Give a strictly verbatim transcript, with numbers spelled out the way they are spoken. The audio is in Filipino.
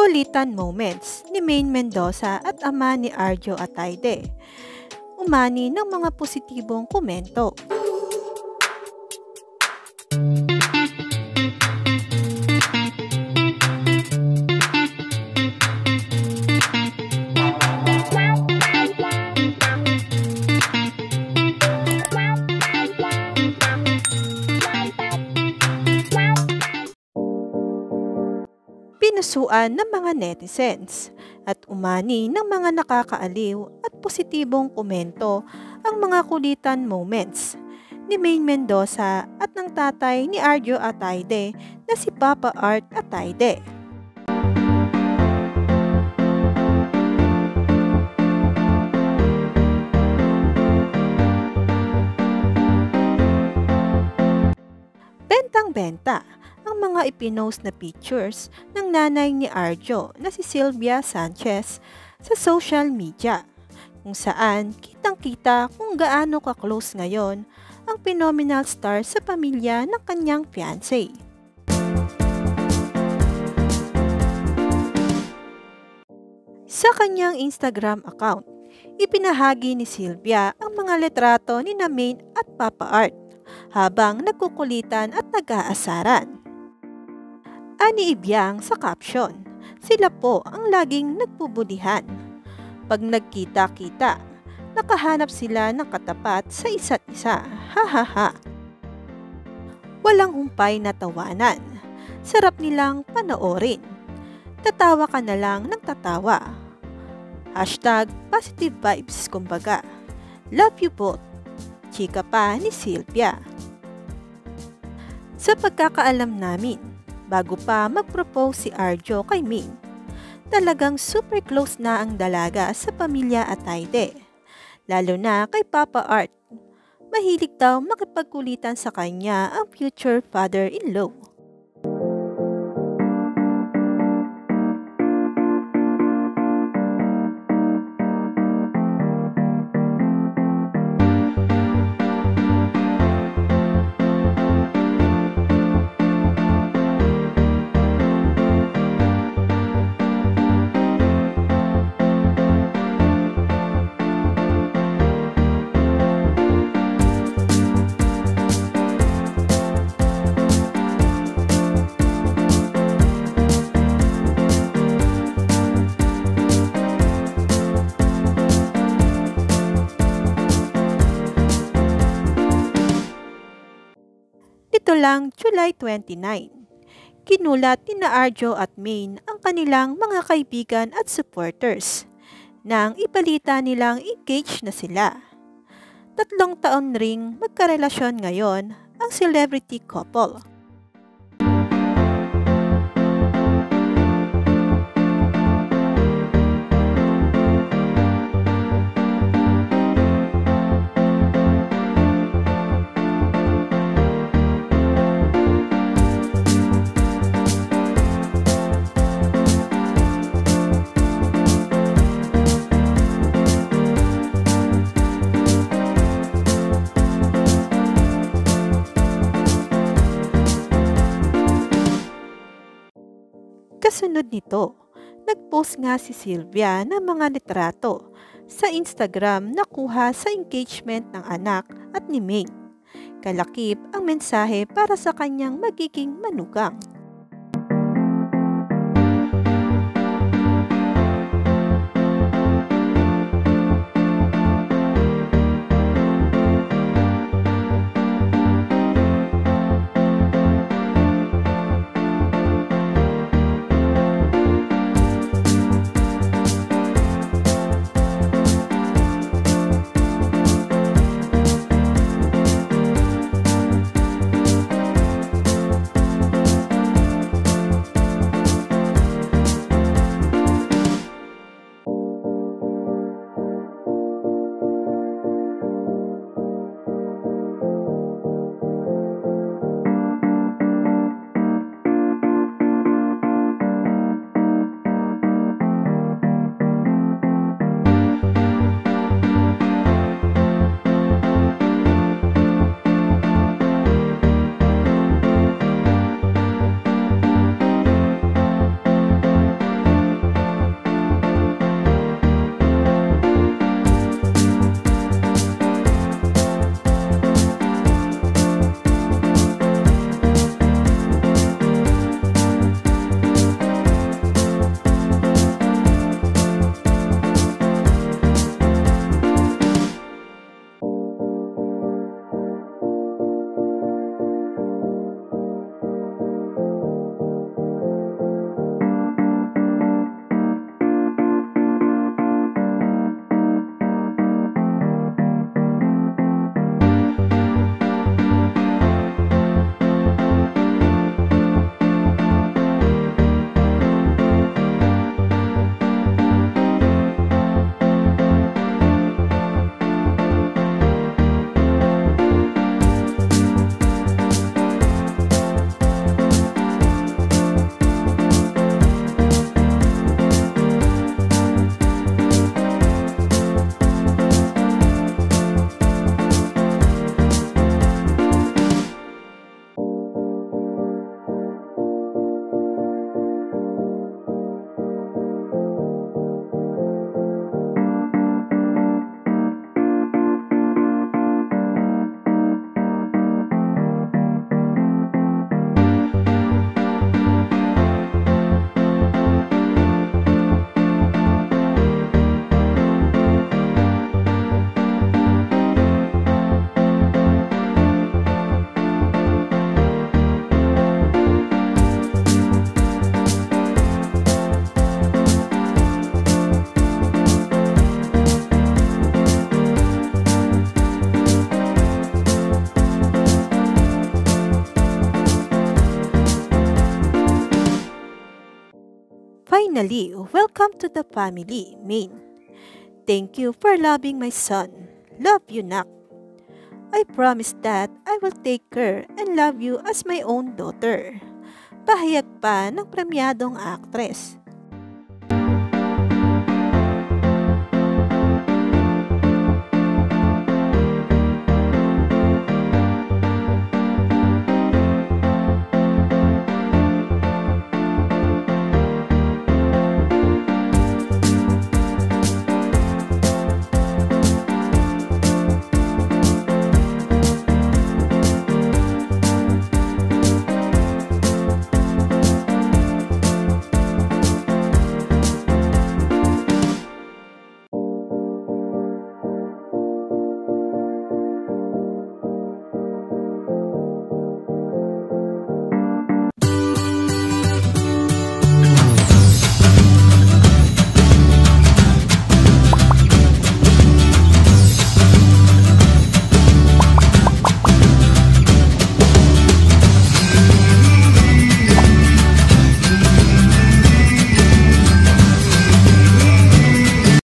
Kulitan moments ni Maine Mendoza at ama ni Arjo Atayde. Umani ng mga positibong komento. Pinusuan ng mga netizens at umani ng mga nakakaaliw at positibong komento ang mga kulitan moments ni Maine Mendoza at ng tatay ni Arjo Atayde na si Papa Art Atayde. Bentang-benta ang mga ipinost na pictures ng nanay ni Arjo na si Sylvia Sanchez sa social media, kung saan kitang-kita kung gaano ka-close ngayon ang phenomenal star sa pamilya ng kanyang fiancé. Sa kanyang Instagram account, ipinahagi ni Sylvia ang mga litrato ni Maine at Papa Art habang nagkukulitan at nag-aasaran. Ani Ibiang sa caption, sila po ang laging nagbubulihan. Pag nagkita-kita, nakahanap sila ng katapat sa isa't isa. Ha ha ha. Walang humpay na tawanan. Sarap nilang panoorin. Tatawa ka na lang ng tatawa. Hashtag positive vibes kumbaga. Love you both. Chika pa ni Sylvia. Sa pagkakaalam namin, bago pa mag-propose si Arjo kay Maine, talagang super close na ang dalaga sa pamilya Atayde, lalo na kay Papa Art. Mahilig daw makipagkulitan sa kanya ang future father-in-law. Ito lang July twenty-ninth, kinulat ni Arjo at Maine ang kanilang mga kaibigan at supporters nang ibalita nilang engaged na sila. Tatlong taon ring magkarelasyon ngayon ang celebrity couple. Kasunod nito, nag-post nga si Sylvia ng mga litrato sa Instagram na kuha sa engagement ng anak at ni Maine. Kalakip ang mensahe para sa kanyang magiging manugang. Finally, welcome to the family, Main. Thank you for loving my son. Love you, Nak. I promise that I will take care and love you as my own daughter. Pahayag pa ng premyadong aktres.